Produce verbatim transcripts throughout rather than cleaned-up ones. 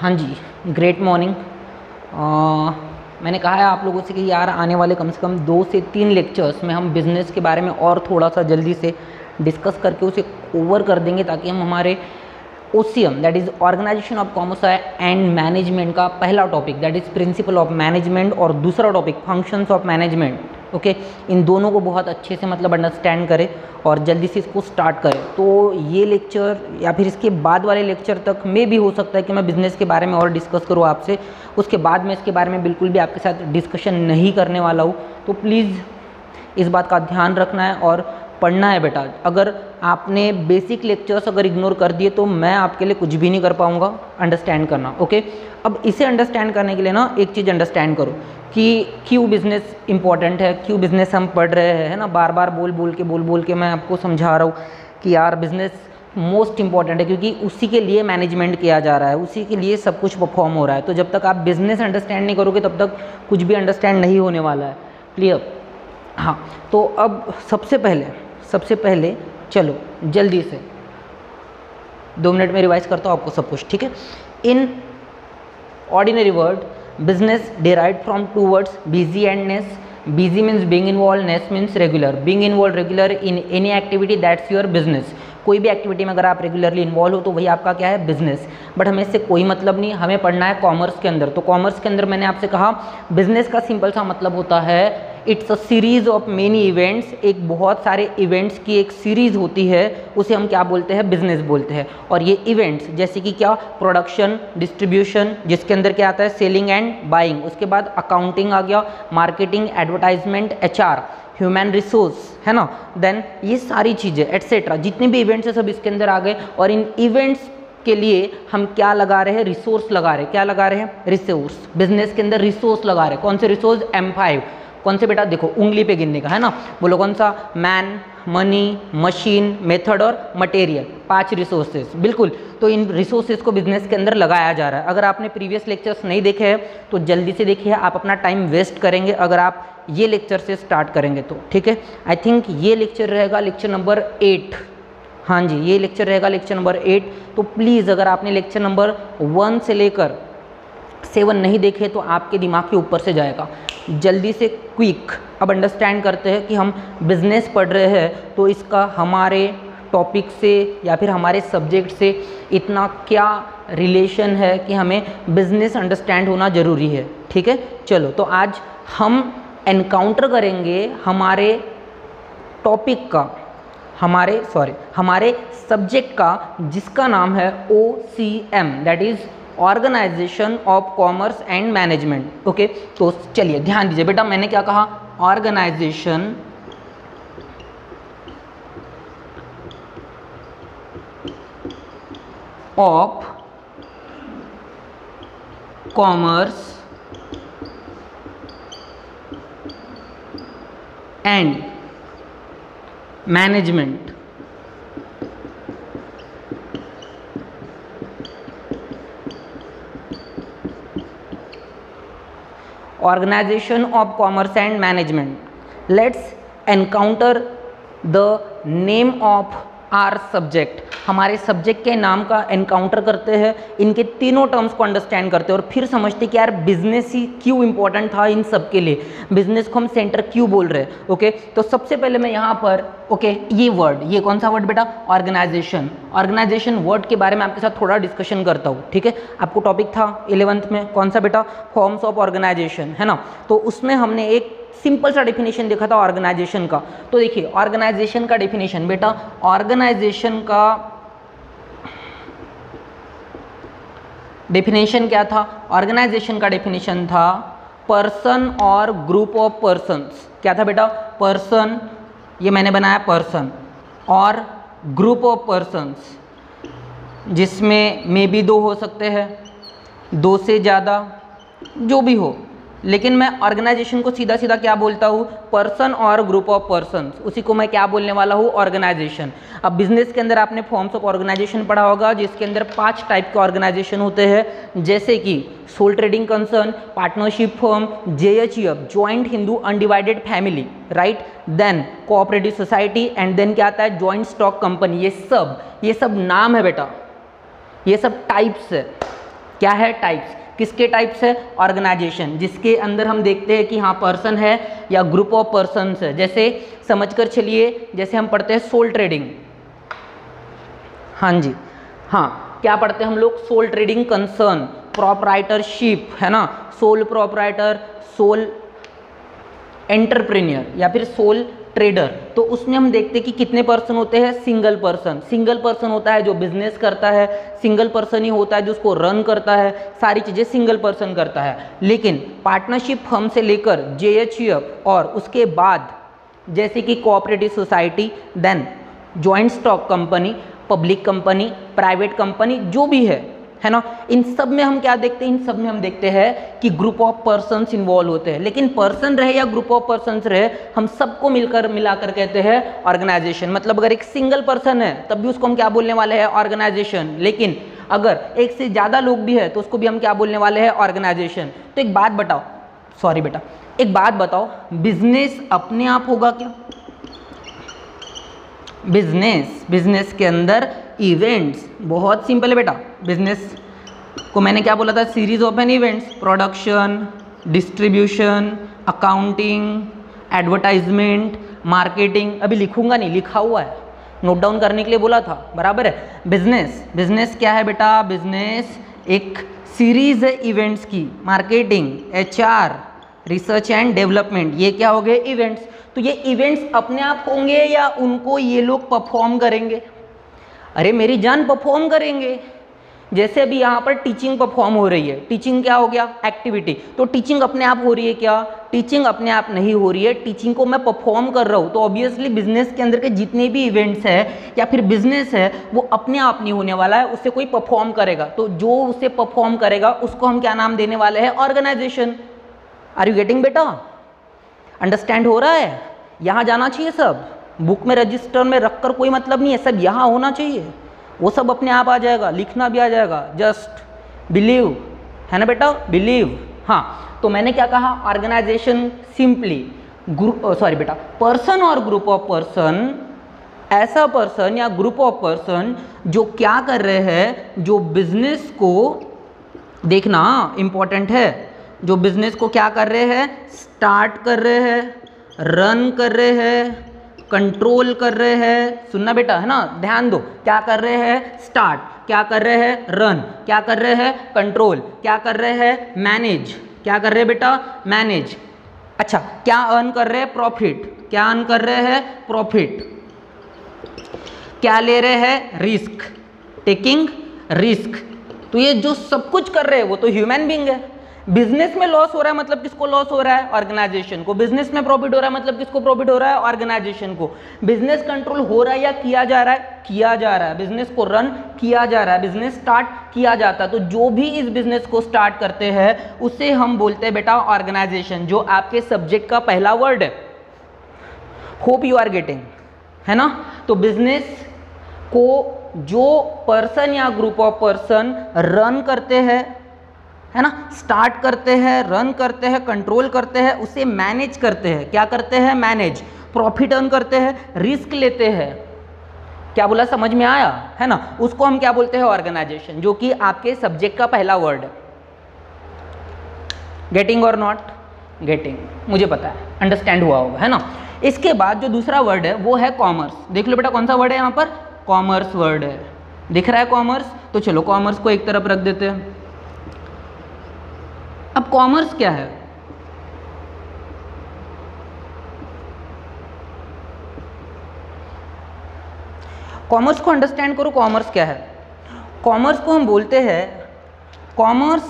हाँ जी, great morning. मैंने कहा है आप लोगों से कि यार आने वाले कम से कम दो से तीन लेक्चर्स में हम बिज़नेस के बारे में और थोड़ा सा जल्दी से डिस्कस करके उसे ओवर कर देंगे, ताकि हम हमारे O C M that is organisation of commerce and management का पहला topic that is principle of management और दूसरा topic functions of management, okay, इन दोनों को बहुत अच्छे से मतलब अंडरस्टैंड करें और जल्दी से इसको स्टार्ट करें। तो ये लेक्चर या फिर इसके बाद वाले लेक्चर तक में भी हो सकता है कि मैं बिज़नेस के बारे में और डिस्कस करूँ आपसे, उसके बाद में इसके बारे में बिल्कुल भी आपके साथ डिस्कशन नहीं करने वाला हूँ। तो प्लीज़ इस बात का ध्यान रखना है और पढ़ना है बेटा। अगर आपने बेसिक लेक्चर्स अगर इग्नोर कर दिए तो मैं आपके लिए कुछ भी नहीं कर पाऊँगा। अंडरस्टैंड करना, ओके। अब इसे अंडरस्टैंड करने के लिए ना एक चीज़ अंडरस्टैंड करो कि क्यों बिज़नेस इंपॉर्टेंट है, क्यों बिज़नेस हम पढ़ रहे हैं, है ना। बार बार बोल बोल के बोल बोल के मैं आपको समझा रहा हूँ कि यार बिज़नेस मोस्ट इंपॉर्टेंट है, क्योंकि उसी के लिए मैनेजमेंट किया जा रहा है, उसी के लिए सब कुछ परफॉर्म हो रहा है। तो जब तक आप बिज़नेस अंडरस्टैंड नहीं करोगे तब तक कुछ भी अंडरस्टैंड नहीं होने वाला है। क्लियर? हाँ, तो अब सबसे पहले सबसे पहले चलो जल्दी से दो मिनट में रिवाइज करता हूँ आपको सब कुछ, ठीक है। In ordinary word, business derived from two words, busy and ness. Busy means being involved, ness means regular. Being involved regular in any activity, that's your business. कोई भी एक्टिविटी में अगर आप रेगुलरली इन्वॉल्व हो तो वही आपका क्या है, बिजनेस। बट हमें इससे कोई मतलब नहीं, हमें पढ़ना है कॉमर्स के अंदर। तो कॉमर्स के अंदर मैंने आपसे कहा बिजनेस का सिंपल सा मतलब होता है it's a series of many events. एक बहुत सारे इवेंट्स की एक सीरीज होती है, उसे हम क्या बोलते हैं, बिजनेस बोलते हैं। और ये इवेंट्स जैसे कि क्या, प्रोडक्शन, डिस्ट्रीब्यूशन, जिसके अंदर क्या आता है, सेलिंग एंड बाइंग, उसके बाद अकाउंटिंग आ गया, marketing, advertisement, H R, human resource, है ना। देन ये सारी चीज़ें एट्सेट्रा जितने भी इवेंट्स है सब इसके अंदर आ गए। और इन इवेंट्स के लिए हम क्या लगा रहे हैं, रिसोर्स लगा रहे हैं। क्या लगा रहे हैं, रिसोर्स। बिजनेस के अंदर रिसोर्स लगा रहे हैं। कौन से रिसोर्स, एम फाइव। कौन से बेटा, देखो उंगली पे गिनने का है ना, बोलो कौन सा, मैन, मनी, मशीन, मेथड और मटेरियल, पांच रिसोर्सेज, बिल्कुल। तो इन रिसोर्सेज को बिजनेस के अंदर लगाया जा रहा है। अगर आपने प्रीवियस लेक्चर्स नहीं देखे हैं तो जल्दी से देखिए, आप अपना टाइम वेस्ट करेंगे अगर आप ये लेक्चर से स्टार्ट करेंगे तो, ठीक है। आई थिंक ये लेक्चर रहेगा लेक्चर नंबर एट। हाँ जी, ये लेक्चर रहेगा लेक्चर नंबर एट। तो प्लीज़ अगर आपने लेक्चर नंबर वन से लेकर सेवन नहीं देखे तो आपके दिमाग के ऊपर से जाएगा। जल्दी से क्विक अब अंडरस्टैंड करते हैं कि हम बिजनेस पढ़ रहे हैं तो इसका हमारे टॉपिक से या फिर हमारे सब्जेक्ट से इतना क्या रिलेशन है कि हमें बिजनेस अंडरस्टैंड होना ज़रूरी है, ठीक है। चलो, तो आज हम एनकाउंटर करेंगे हमारे टॉपिक का, हमारे सॉरी हमारे सब्जेक्ट का, जिसका नाम है O C M that is organisation of commerce and management, okay. तो चलिए ध्यान दीजिए बेटा, मैंने क्या कहा, organisation of commerce and management. Organization of Commerce and Management. Let's encounter the name of our subject. हमारे सब्जेक्ट के नाम का एनकाउंटर करते हैं, इनके तीनों टर्म्स को अंडरस्टैंड करते हैं और फिर समझते कि यार बिजनेस ही क्यों इंपॉर्टेंट था इन सब के लिए, बिजनेस को हम सेंटर क्यों बोल रहे हैं, ओके। तो सबसे पहले मैं यहाँ पर, ओके, ये वर्ड, ये कौन सा वर्ड बेटा, ऑर्गेनाइजेशन। ऑर्गेनाइजेशन वर्ड के बारे में आपके साथ थोड़ा डिस्कशन करता हूँ, ठीक है। आपको टॉपिक था इलेवंथ में कौन सा बेटा, फॉर्म्स ऑफ ऑर्गेनाइजेशन, है ना। तो उसमें हमने एक सिंपल सा डेफिनेशन देखा था ऑर्गेनाइजेशन का। तो देखिए ऑर्गेनाइजेशन का डेफिनेशन बेटा, ऑर्गेनाइजेशन का डेफिनेशन क्या था, ऑर्गेनाइजेशन का डेफिनेशन था पर्सन और ग्रुप ऑफ पर्सन्स। क्या था बेटा, पर्सन, ये मैंने बनाया पर्सन, और ग्रुप ऑफ पर्सन्स जिसमें मे बी दो हो सकते हैं, दो से ज़्यादा, जो भी हो, लेकिन मैं ऑर्गेनाइजेशन को सीधा सीधा क्या बोलता हूँ, पर्सन और ग्रुप ऑफ पर्सन्स, उसी को मैं क्या बोलने वाला हूँ, ऑर्गेनाइजेशन। अब बिजनेस के अंदर आपने फॉर्म्स ऑफ ऑर्गेनाइजेशन पढ़ा होगा, जिसके अंदर पांच टाइप के ऑर्गेनाइजेशन होते हैं, जैसे कि sole trading concern, partnership firm, J H E F, joint Hindu undivided family, right, then cooperative society, and then क्या आता है, ज्वाइंट स्टॉक कंपनी। ये सब ये सब नाम है बेटा, ये सब टाइप्स है, क्या है? टाइप्स। किसके टाइप्स है? ऑर्गेनाइजेशन, जिसके अंदर हम देखते हैं कि हाँ पर्सन है या ग्रुप ऑफ पर्सन्स है। जैसे समझकर चलिए, जैसे हम पढ़ते हैं सोल ट्रेडिंग, हाँ जी, हाँ क्या पढ़ते हैं हम लोग? सोल ट्रेडिंग कंसर्न, प्रोप्राइटरशिप, है ना, सोल प्रोप्राइटर, सोल एंटरप्रेन्योर या फिर सोल ट्रेडर। तो उसमें हम देखते हैं कि कितने पर्सन होते हैं? Single person. सिंगल पर्सन होता है जो बिजनेस करता है, सिंगल पर्सन ही होता है जो उसको रन करता है, सारी चीज़ें सिंगल पर्सन करता है। लेकिन पार्टनरशिप फर्म से लेकर जे एच यू एफ और उसके बाद जैसे कि cooperative society, then joint stock company, public company, private company, जो भी है है ना, इन सब में हम क्या देखते हैं? इन सब में हम देखते हैं कि ग्रुप ऑफ पर्सन्स इन्वॉल्व होते हैं। लेकिन पर्सन रहे या ग्रुप ऑफ पर्सन्स रहे, हम सबको मिलकर मिलाकर कहते हैं ऑर्गेनाइजेशन। मतलब अगर एक सिंगल पर्सन है तब भी उसको हम क्या बोलने वाले हैं? ऑर्गेनाइजेशन। लेकिन अगर एक से ज़्यादा लोग भी है तो उसको भी हम क्या बोलने वाले हैं? ऑर्गेनाइजेशन। तो एक बात बताओ, सॉरी बेटा, एक बात बताओ, बिजनेस अपने आप होगा क्या? बिजनेस बिजनेस के अंदर इवेंट्स, बहुत सिंपल है बेटा। बिजनेस को मैंने क्या बोला था? Series of an events, production, distribution, accounting, advertisement, marketing. अभी लिखूंगा नहीं, लिखा हुआ है, नोट डाउन करने के लिए बोला था, बराबर है। बिजनेस बिजनेस क्या है बेटा? बिजनेस एक सीरीज है इवेंट्स की। Marketing, H R, research and development, ये क्या हो गए? इवेंट्स। तो ये इवेंट्स अपने आप होंगे या उनको ये लोग परफॉर्म करेंगे? अरे मेरी जान, परफॉर्म करेंगे। जैसे अभी यहाँ पर टीचिंग परफॉर्म हो रही है, टीचिंग क्या हो गया? एक्टिविटी। तो टीचिंग अपने आप हो रही है क्या? टीचिंग अपने आप नहीं हो रही है, टीचिंग को मैं परफॉर्म कर रहा हूँ। तो ऑब्वियसली बिजनेस के अंदर के जितने भी इवेंट्स है या फिर बिजनेस है वो अपने आप नहीं होने वाला है, उससे कोई परफॉर्म करेगा। तो जो उसे परफॉर्म करेगा उसको हम क्या नाम देने वाले हैं? ऑर्गेनाइजेशन। आर यू गेटिंग बेटा? अंडरस्टैंड हो रहा है? यहाँ जाना चाहिए सब, बुक में रजिस्टर में रखकर कोई मतलब नहीं है, सब यहाँ होना चाहिए। वो सब अपने आप आ जाएगा, लिखना भी आ जाएगा। जस्ट बिलीव, है ना बेटा? बिलीव। हाँ, तो मैंने क्या कहा? ऑर्गेनाइजेशन सिंपली ग्रुप, सॉरी बेटा, पर्सन और ग्रुप ऑफ पर्सन, ऐसा पर्सन या ग्रुप ऑफ पर्सन जो क्या कर रहे हैं? जो बिजनेस को, देखना इंपॉर्टेंट है, जो बिजनेस को क्या कर रहे हैं? स्टार्ट कर रहे हैं, रन कर रहे हैं, कंट्रोल कर रहे हैं। सुनना बेटा, है ना, ध्यान दो। क्या कर रहे हैं? स्टार्ट। क्या कर रहे हैं? रन। क्या कर रहे हैं? कंट्रोल। क्या कर रहे हैं? मैनेज। क्या कर रहे हैं बेटा? मैनेज। अच्छा, क्या अर्न कर रहे हैं? प्रॉफिट। क्या अर्न कर रहे हैं? प्रॉफिट। क्या ले रहे हैं? Risk, taking risk. तो ये जो सब कुछ कर रहे हैं वो तो ह्यूमन बीइंग है। बिजनेस में लॉस हो रहा है मतलब किसको लॉस हो रहा है? ऑर्गेनाइजेशन को। बिजनेस में प्रॉफिट हो रहा है मतलब किसको प्रॉफिट हो रहा है? ऑर्गेनाइजेशन को। बिजनेस कंट्रोल हो रहा है या किया जा रहा है? किया जा रहा है। बिजनेस को रन किया जा रहा है, बिजनेस स्टार्ट किया जाता है। तो जो भी इस बिजनेस को स्टार्ट करते हैं उसे हम बोलते हैं बेटा ऑर्गेनाइजेशन, जो आपके सब्जेक्ट का पहला वर्ड है। होप यू आर गेटिंग, है ना। तो बिजनेस को जो पर्सन या ग्रुप ऑफ पर्सन रन करते हैं, है ना, स्टार्ट करते हैं, रन करते हैं, कंट्रोल करते हैं, उसे मैनेज करते हैं। क्या करते हैं? मैनेज। प्रॉफिट अर्न करते हैं, रिस्क लेते हैं। क्या बोला? समझ में आया, है ना। उसको हम क्या बोलते हैं? ऑर्गेनाइजेशन, जो कि आपके सब्जेक्ट का पहला वर्ड है। गेटिंग और नॉट गेटिंग? मुझे पता है, अंडरस्टैंड हुआ होगा, है ना। इसके बाद जो दूसरा वर्ड है वो है कॉमर्स। देख लो बेटा, कौन सा वर्ड है यहाँ पर? कॉमर्स वर्ड है। दिख रहा है कॉमर्स? तो चलो कॉमर्स को एक तरफ रख देते हैं। अब कॉमर्स क्या है? कॉमर्स को अंडरस्टैंड करो, कॉमर्स क्या है। कॉमर्स को हम बोलते हैं, commerce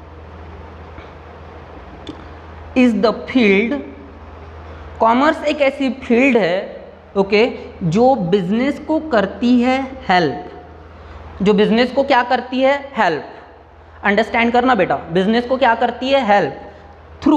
is the field, commerce एक ऐसी फील्ड है, ओके, जो बिजनेस को करती है हेल्प। जो बिजनेस को क्या करती है? हेल्प। अंडरस्टैंड करना बेटा, बिजनेस को क्या करती है? Help through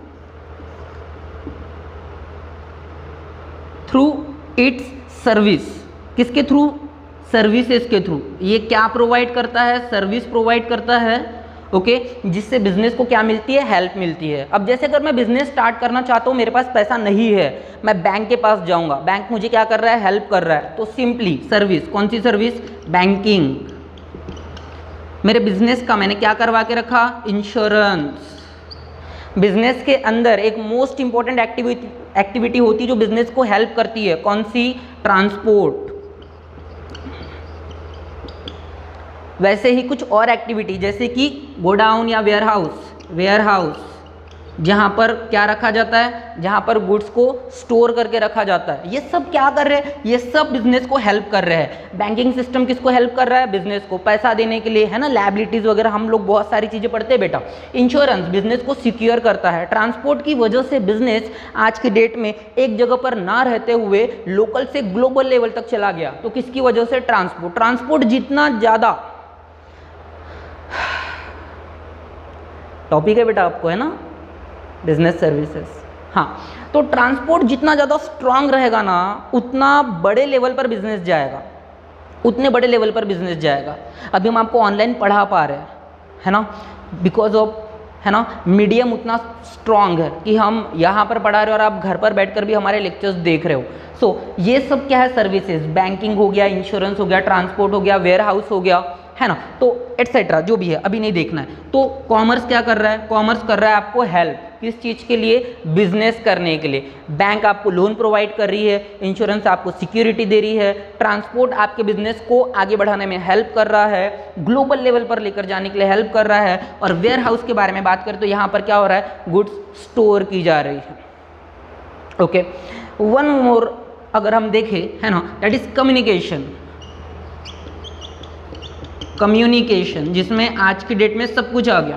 through its service. किसके थ्रू? सर्विसेज के थ्रू। ये क्या प्रोवाइड करता है? सर्विस प्रोवाइड करता है, ओके, जिससे बिजनेस को क्या मिलती है? हेल्प मिलती है। अब जैसे अगर मैं बिजनेस स्टार्ट करना चाहता हूँ, मेरे पास पैसा नहीं है, मैं बैंक के पास जाऊँगा, बैंक मुझे क्या कर रहा है? हेल्प कर रहा है। तो सिंपली सर्विस, कौन सी सर्विस? बैंकिंग। मेरे बिजनेस का मैंने क्या करवा के रखा, इंश्योरेंस। बिजनेस के अंदर एक मोस्ट इंपॉर्टेंट एक्टिविटी एक्टिविटी होती है जो बिजनेस को हेल्प करती है, कौन सी, ट्रांसपोर्ट। वैसे ही कुछ और एक्टिविटी जैसे कि गोडाउन या वेयर हाउस, वेयर हाउस जहाँ पर क्या रखा जाता है, जहाँ पर गुड्स को स्टोर करके रखा जाता है, ये सब क्या कर रहे हैं, ये सब बिजनेस को हेल्प कर रहे हैं। बैंकिंग सिस्टम किसको हेल्प कर रहा है, बिजनेस को पैसा देने के लिए, है ना, लायबिलिटीज वगैरह हम लोग बहुत सारी चीजें पढ़ते हैं बेटा। इंश्योरेंस बिजनेस को सिक्योर करता है। ट्रांसपोर्ट की वजह से बिजनेस आज की डेट में एक जगह पर ना रहते हुए लोकल से ग्लोबल लेवल तक चला गया, तो किसकी वजह से, ट्रांसपोर्ट। ट्रांसपोर्ट जितना ज्यादा, टॉपिक है बेटा आपको, है ना, बिजनेस सर्विसेज। हाँ, तो ट्रांसपोर्ट जितना ज़्यादा स्ट्रांग रहेगा ना, उतना बड़े लेवल पर बिजनेस जाएगा, उतने बड़े लेवल पर बिजनेस जाएगा। अभी हम आपको ऑनलाइन पढ़ा पा रहे हैं, है ना, बिकॉज ऑफ, है ना, मीडियम उतना स्ट्रांग है कि हम यहाँ पर पढ़ा रहे हो और आप घर पर बैठकर भी हमारे लेक्चर्स देख रहे हो। सो so, ये सब क्या है, सर्विसेज, बैंकिंग हो गया, इंश्योरेंस हो गया, ट्रांसपोर्ट हो गया, वेयर हाउस हो गया, है ना, तो एटसेट्रा जो भी है, अभी नहीं देखना है। तो कॉमर्स क्या कर रहा है, कॉमर्स कर रहा है आपको हेल्प, किस चीज़ के लिए, बिजनेस करने के लिए। बैंक आपको लोन प्रोवाइड कर रही है, इंश्योरेंस आपको सिक्योरिटी दे रही है, ट्रांसपोर्ट आपके बिजनेस को आगे बढ़ाने में हेल्प कर रहा है, ग्लोबल लेवल पर लेकर जाने के लिए हेल्प कर रहा है। और वेयर हाउस के बारे में बात करें तो यहाँ पर क्या हो रहा है, गुड्स स्टोर की जा रही है। ओके, वन मोर अगर हम देखें, है ना, दैट इज कम्युनिकेशन। कम्युनिकेशन जिसमें आज की डेट में सब कुछ आ गया।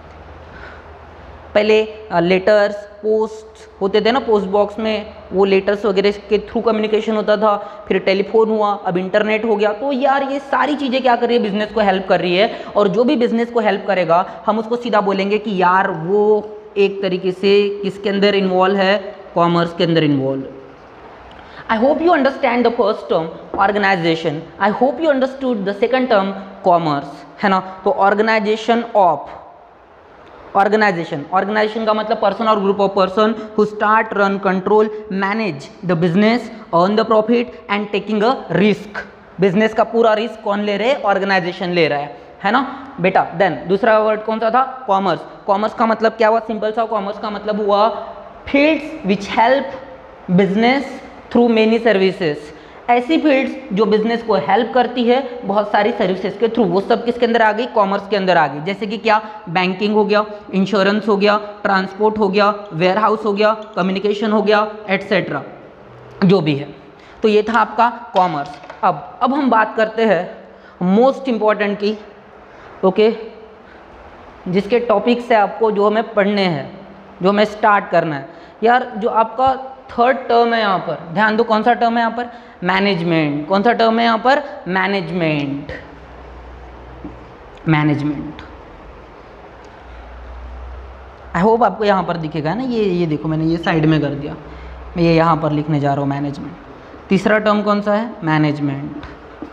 पहले लेटर्स, पोस्ट होते थे ना, पोस्ट बॉक्स में वो लेटर्स वगैरह के थ्रू कम्युनिकेशन होता था, फिर टेलीफोन हुआ, अब इंटरनेट हो गया। तो यार ये सारी चीज़ें क्या कर रही है, बिजनेस को हेल्प कर रही है। और जो भी बिजनेस को हेल्प करेगा हम उसको सीधा बोलेंगे कि यार वो एक तरीके से किसके अंदर इन्वॉल्व है, कॉमर्स के अंदर involve. I hope you understand the first term organization. I hope you understood the second term commerce, है ना। तो organization of, organization organization का मतलब person और group of person who start, run, control, manage the business, earn the profit and taking a risk. Business का पूरा risk कौन ले रहे हैं, ऑर्गेनाइजेशन ले रहा है, है ना बेटा। देन दूसरा वर्ड कौन सा था, कॉमर्स। कॉमर्स का मतलब क्या हुआ, सिंपल सा, कॉमर्स का मतलब हुआ fields which help business through many services. ऐसी फील्ड्स जो बिजनेस को हेल्प करती है बहुत सारी सर्विसेज के थ्रू, वो सब किसके अंदर आ गई, कॉमर्स के अंदर आ गई। जैसे कि क्या, बैंकिंग हो गया, इंश्योरेंस हो गया, ट्रांसपोर्ट हो गया, वेयर हाउस हो गया, कम्युनिकेशन हो गया, एटसेट्रा जो भी है। तो ये था आपका कॉमर्स। अब अब हम बात करते हैं मोस्ट इम्पॉर्टेंट की, ओके, जिसके टॉपिक से आपको जो हमें पढ़ने हैं, जो हमें स्टार्ट करना है। यार जो आपका थर्ड टर्म है यहाँ पर, ध्यान दो, कौन सा टर्म है यहाँ पर, मैनेजमेंट। कौन सा टर्म है यहाँ पर, मैनेजमेंट। मैनेजमेंट आई होप आपको यहाँ पर दिखेगा ना, ये ये देखो मैंने ये साइड में कर दिया, मैं ये यहाँ पर लिखने जा रहा हूँ, मैनेजमेंट। तीसरा टर्म कौन सा है, मैनेजमेंट।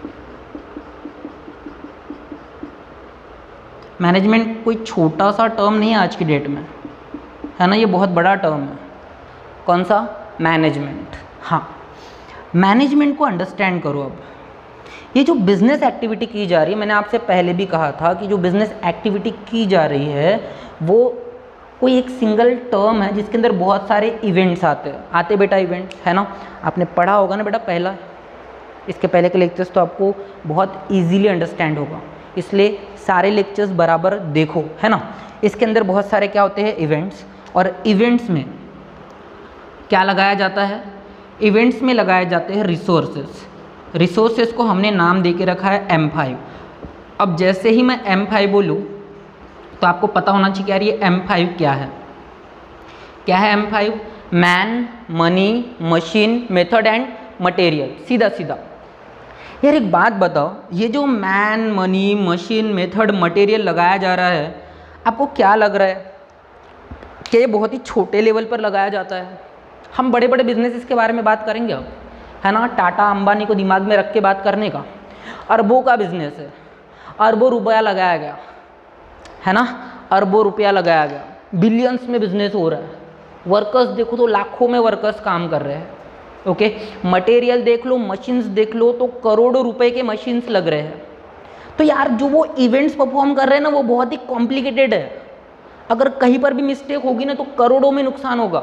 मैनेजमेंट कोई छोटा सा टर्म नहीं है आज की डेट में, है ना, ये बहुत बड़ा टर्म है। कौन सा, मैनेजमेंट। हाँ, मैनेजमेंट को अंडरस्टैंड करो। अब ये जो बिजनेस एक्टिविटी की जा रही है, मैंने आपसे पहले भी कहा था कि जो बिजनेस एक्टिविटी की जा रही है वो कोई एक सिंगल टर्म है जिसके अंदर बहुत सारे इवेंट्स आते हैं, आते बेटा इवेंट्स, है ना। आपने पढ़ा होगा ना बेटा पहला, इसके पहले के लेक्चर्स तो आपको बहुत इजीली अंडरस्टैंड होगा, इसलिए सारे लेक्चर्स बराबर देखो, है ना। इसके अंदर बहुत सारे क्या होते हैं, इवेंट्स। और इवेंट्स में क्या लगाया जाता है, इवेंट्स में लगाए जाते हैं रिसोर्सेस। रिसोर्सेस को हमने नाम दे के रखा है एम फाइव। अब जैसे ही मैं एम फाइव बोलूँ तो आपको पता होना चाहिए यार ये एम फाइव क्या है। क्या है M five, man, money, machine, method and material. सीधा सीधा यार एक बात बताओ, ये जो man, money, machine, method, material लगाया जा रहा है, आपको क्या लग रहा है कि ये बहुत ही छोटे लेवल पर लगाया जाता है? हम बड़े बड़े बिजनेसेस के बारे में बात करेंगे अब, है ना। टाटा अंबानी को दिमाग में रख के बात करने का, अरबों का बिजनेस है, अरबों रुपया लगाया गया, है ना, अरबों रुपया लगाया गया, बिलियंस में बिजनेस हो रहा है। वर्कर्स देखो तो लाखों में वर्कर्स काम कर रहे हैं, ओके। मटेरियल देख लो, मशीन्स देख लो तो करोड़ों रुपए के मशीन्स लग रहे हैं। तो यार जो वो इवेंट्स परफॉर्म कर रहे हैं ना वो बहुत ही कॉम्प्लिकेटेड है, अगर कहीं पर भी मिस्टेक होगी ना तो करोड़ों में नुकसान होगा।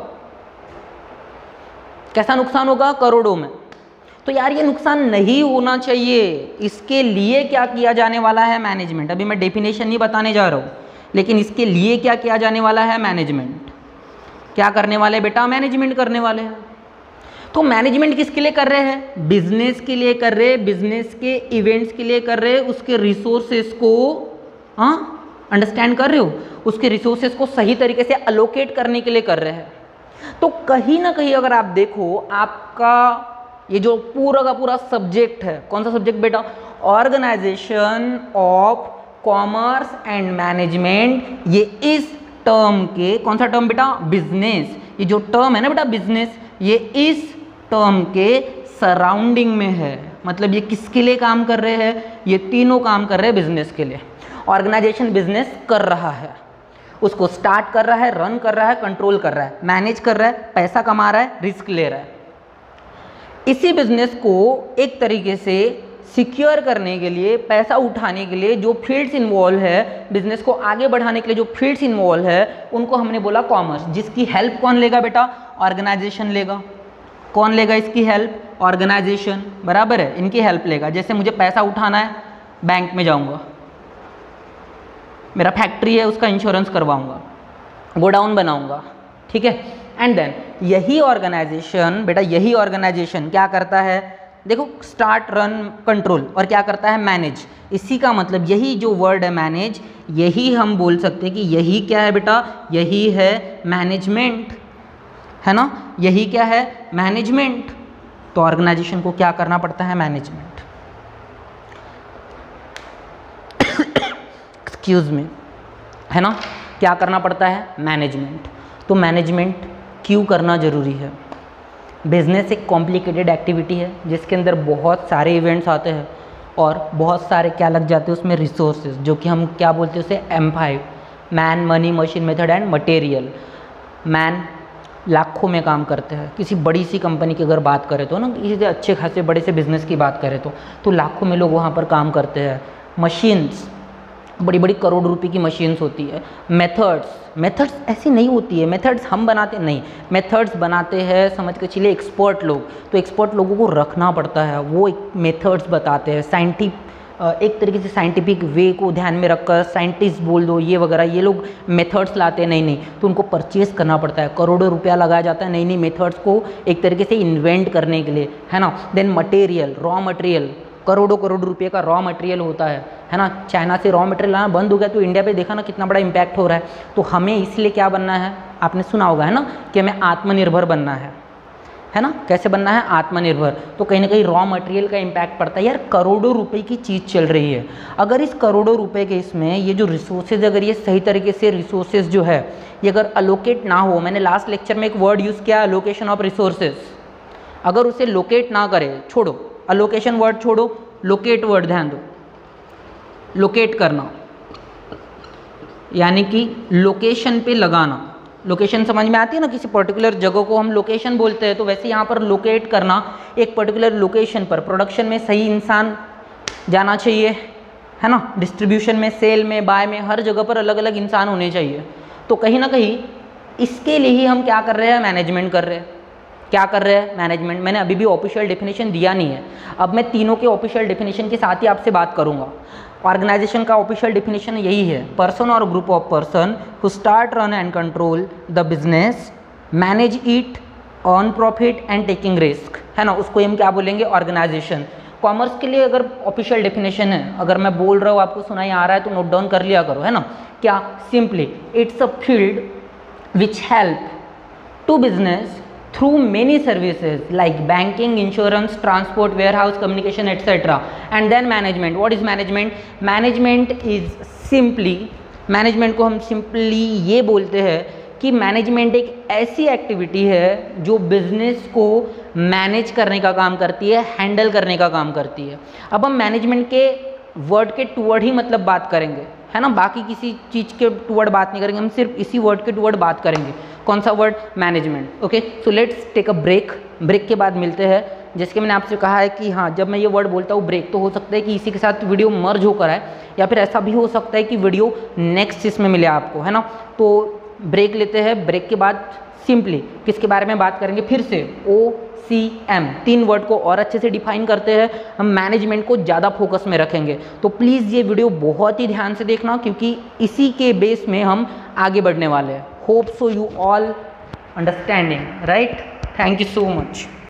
कैसा नुकसान होगा? करोड़ों में। तो यार ये नुकसान नहीं होना चाहिए, इसके लिए क्या किया जाने वाला है? मैनेजमेंट। अभी मैं डेफिनेशन नहीं बताने जा रहा हूँ, लेकिन इसके लिए क्या किया जाने वाला है? मैनेजमेंट। क्या करने वाले बेटा? मैनेजमेंट करने वाले हैं। तो मैनेजमेंट किसके लिए कर रहे हैं? बिजनेस के लिए कर रहे हैं, बिजनेस के इवेंट्स के लिए कर रहे हैं, उसके रिसोर्सेस को, हाँ अंडरस्टैंड कर रहे हो, उसके रिसोर्सेस को सही तरीके से अलोकेट करने के लिए कर रहे हैं। तो कहीं ना कहीं अगर आप देखो, आपका ये जो पूरा का पूरा सब्जेक्ट है, कौन सा सब्जेक्ट बेटा? Organisation of commerce and management, ये इस टर्म के, कौन सा टर्म बेटा? बिजनेस। ये जो टर्म है ना बेटा बिजनेस, ये इस टर्म के सराउंडिंग में है। मतलब ये किसके लिए काम कर रहे हैं? ये तीनों काम कर रहे हैं बिजनेस के लिए। ऑर्गेनाइजेशन बिजनेस कर रहा है, उसको स्टार्ट कर रहा है, रन कर रहा है, कंट्रोल कर रहा है, मैनेज कर रहा है, पैसा कमा रहा है, रिस्क ले रहा है। इसी बिजनेस को एक तरीके से सिक्योर करने के लिए, पैसा उठाने के लिए जो फील्ड्स इन्वॉल्व है, बिजनेस को आगे बढ़ाने के लिए जो फील्ड्स इन्वॉल्व है, उनको हमने बोला कॉमर्स। जिसकी हेल्प कौन लेगा बेटा? ऑर्गेनाइजेशन लेगा। कौन लेगा इसकी हेल्प? ऑर्गेनाइजेशन, बराबर है, इनकी हेल्प लेगा। जैसे मुझे पैसा उठाना है, बैंक में जाऊंगा, मेरा फैक्ट्री है उसका इंश्योरेंस करवाऊंगा, गोडाउन बनाऊंगा, ठीक है। एंड देन यही ऑर्गेनाइजेशन बेटा, यही ऑर्गेनाइजेशन क्या करता है? देखो, स्टार्ट, रन, कंट्रोल, और क्या करता है? मैनेज। इसी का मतलब यही जो वर्ड है मैनेज, यही हम बोल सकते हैं कि यही क्या है बेटा? यही है मैनेजमेंट, है ना। यही क्या है? मैनेजमेंट। तो ऑर्गेनाइजेशन को क्या करना पड़ता है? मैनेजमेंट। एक्सक्यूज मी, है ना, क्या करना पड़ता है? मैनेजमेंट। तो मैनेजमेंट क्यों करना ज़रूरी है? बिजनेस एक कॉम्प्लिकेटेड एक्टिविटी है जिसके अंदर बहुत सारे इवेंट्स आते हैं और बहुत सारे क्या लग जाते हैं उसमें? रिसोर्सेज, जो कि हम क्या बोलते हैं उसे? M five, man, money, machine, method and material. Man लाखों में काम करते हैं। किसी बड़ी सी कंपनी की अगर बात करें तो ना, किसी अच्छे खासे बड़े से बिजनेस की बात करें तो तो लाखों में लोग वहाँ पर काम करते हैं। मशीन्स, बड़ी बड़ी करोड़ रुपए की मशीन्स होती है। मेथड्स, मेथड्स ऐसी नहीं होती है, मेथड्स हम बनाते नहीं, मेथड्स बनाते हैं समझ के चलिए एक्सपर्ट लोग। तो एक्सपर्ट लोगों को रखना पड़ता है, वो एक मेथड्स बताते हैं, साइंटिफिक, एक तरीके से साइंटिफिक वे को ध्यान में रखकर साइंटिस्ट बोल दो ये वगैरह, ये लोग मेथड्स लाते हैं, नहीं नहीं, तो उनको परचेस करना पड़ता है, करोड़ों रुपया लगाया जाता है नई नई मेथड्स को एक तरीके से इन्वेंट करने के लिए, है ना। देन मटेरियल, रॉ मटेरियल, करोड़ों करोड़ रुपये का रॉ मटेरियल होता है, है ना। चाइना से रॉ मटेरियल लाना बंद हो गया तो इंडिया पे देखा ना कितना बड़ा इम्पैक्ट हो रहा है। तो हमें इसलिए क्या बनना है? आपने सुना होगा, है ना, कि हमें आत्मनिर्भर बनना है, है ना। कैसे बनना है? आत्मनिर्भर। तो कहीं ना कहीं रॉ मटेरियल का इम्पैक्ट पड़ता है। यार करोड़ों रुपए की चीज़ चल रही है, अगर इस करोड़ों रुपए के इसमें ये जो रिसोर्सेज, अगर ये सही तरीके से रिसोर्सेज जो है ये अगर अलोकेट ना हो, मैंने लास्ट लेक्चर में एक वर्ड यूज़ किया अलोकेशन ऑफ रिसोर्सेज, अगर उसे लोकेट ना करे, छोड़ो अलोकेशन वर्ड छोड़ो, लोकेट वर्ड ध्यान दो। लोकेट करना यानी कि लोकेशन पे लगाना। लोकेशन समझ में आती है ना, किसी पर्टिकुलर जगह को हम लोकेशन बोलते हैं, तो वैसे यहाँ पर लोकेट करना, एक पर्टिकुलर लोकेशन पर प्रोडक्शन में सही इंसान जाना चाहिए, है ना, डिस्ट्रीब्यूशन में, सेल में, बाय में, हर जगह पर अलग अलग इंसान होने चाहिए। तो कहीं ना कहीं इसके लिए ही हम क्या कर रहे हैं? मैनेजमेंट कर रहे हैं। क्या कर रहे हैं? मैनेजमेंट। मैंने अभी भी ऑफिशियल डेफिनेशन दिया नहीं है, अब मैं तीनों के ऑफिशियल डेफिनेशन के साथ ही आपसे बात करूंगा। ऑर्गेनाइजेशन का ऑफिशियल डेफिनेशन यही है, पर्सन और group of person who start, run and control the business, manage it, earn profit and taking risk, है ना, उसको हम क्या बोलेंगे? ऑर्गेनाइजेशन। कॉमर्स के लिए अगर ऑफिशियल डेफिनेशन है, अगर मैं बोल रहा हूँ आपको सुनाई आ रहा है तो नोट डाउन कर लिया करो, है ना। क्या? Simply it's a field which help to business through many services like banking, insurance, transport, warehouse, communication, et cetera. And then management. What is management? Management is simply, management को हम simply ये बोलते हैं कि मैनेजमेंट एक ऐसी activity है जो बिजनेस को मैनेज करने का काम करती है, हैंडल करने का काम करती है। अब हम मैनेजमेंट के वर्ड के टूवर्ड ही मतलब बात करेंगे, है ना, बाकी किसी चीज़ के टूवर्ड बात नहीं करेंगे, हम सिर्फ इसी वर्ड के टूवर्ड बात करेंगे। कौन सा वर्ड? Management. Okay, so let's take a break. Break के बाद मिलते हैं जैसे कि मैंने आपसे कहा है कि हाँ, जब मैं ये वर्ड बोलता हूँ ब्रेक, तो हो सकता है कि इसी के साथ वीडियो मर्ज होकर आए, या फिर ऐसा भी हो सकता है कि वीडियो नेक्स्ट इसमें मिले आपको, है ना। तो ब्रेक लेते हैं, ब्रेक के बाद सिंपली किसके बारे में बात करेंगे, फिर से ओ सी एम, तीन वर्ड को और अच्छे से डिफाइन करते हैं, हम मैनेजमेंट को ज़्यादा फोकस में रखेंगे। तो प्लीज़ ये वीडियो बहुत ही ध्यान से देखना, क्योंकि इसी के बेस में हम आगे बढ़ने वाले हैं। Hope so you all understanding, right. Thank you so much.